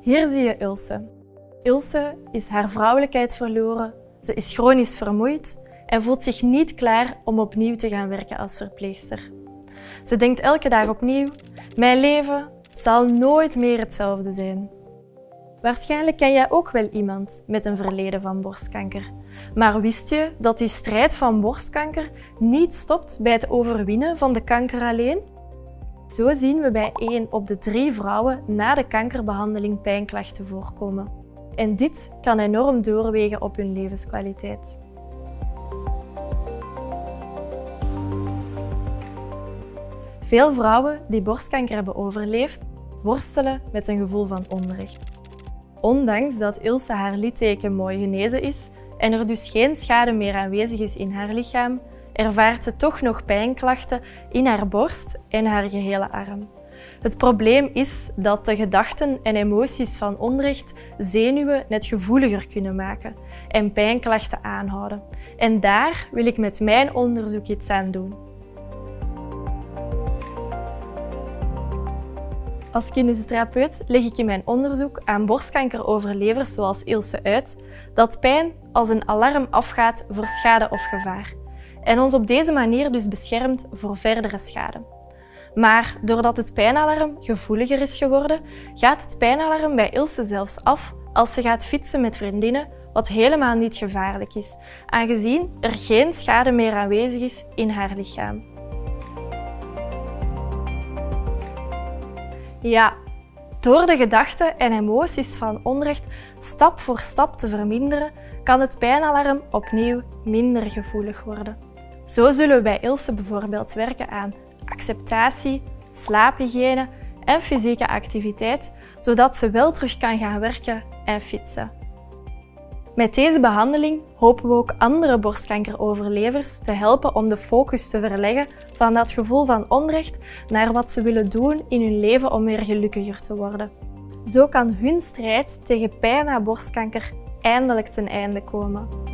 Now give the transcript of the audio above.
Hier zie je Ilse. Ilse is haar vrouwelijkheid verloren, ze is chronisch vermoeid en voelt zich niet klaar om opnieuw te gaan werken als verpleegster. Ze denkt elke dag opnieuw: mijn leven zal nooit meer hetzelfde zijn. Waarschijnlijk ken jij ook wel iemand met een verleden van borstkanker. Maar wist je dat die strijd van borstkanker niet stopt bij het overwinnen van de kanker alleen? Zo zien we bij 1 op de 3 vrouwen na de kankerbehandeling pijnklachten voorkomen. En dit kan enorm doorwegen op hun levenskwaliteit. Veel vrouwen die borstkanker hebben overleefd, worstelen met een gevoel van onrecht. Ondanks dat Ilse haar litteken mooi genezen is en er dus geen schade meer aanwezig is in haar lichaam, ervaart ze toch nog pijnklachten in haar borst en haar gehele arm. Het probleem is dat de gedachten en emoties van onrecht zenuwen net gevoeliger kunnen maken en pijnklachten aanhouden. En daar wil ik met mijn onderzoek iets aan doen. Als kinesitherapeut leg ik in mijn onderzoek aan borstkankeroverlevers zoals Ilse uit dat pijn als een alarm afgaat voor schade of gevaar en ons op deze manier dus beschermt voor verdere schade. Maar doordat het pijnalarm gevoeliger is geworden, gaat het pijnalarm bij Ilse zelfs af als ze gaat fietsen met vriendinnen, wat helemaal niet gevaarlijk is, aangezien er geen schade meer aanwezig is in haar lichaam. Ja, door de gedachten en emoties van onrecht stap voor stap te verminderen, kan het pijnalarm opnieuw minder gevoelig worden. Zo zullen we bij Ilse bijvoorbeeld werken aan acceptatie, slaaphygiëne en fysieke activiteit, zodat ze wel terug kan gaan werken en fietsen. Met deze behandeling hopen we ook andere borstkankeroverlevers te helpen om de focus te verleggen van dat gevoel van onrecht naar wat ze willen doen in hun leven om weer gelukkiger te worden. Zo kan hun strijd tegen pijn na borstkanker eindelijk ten einde komen.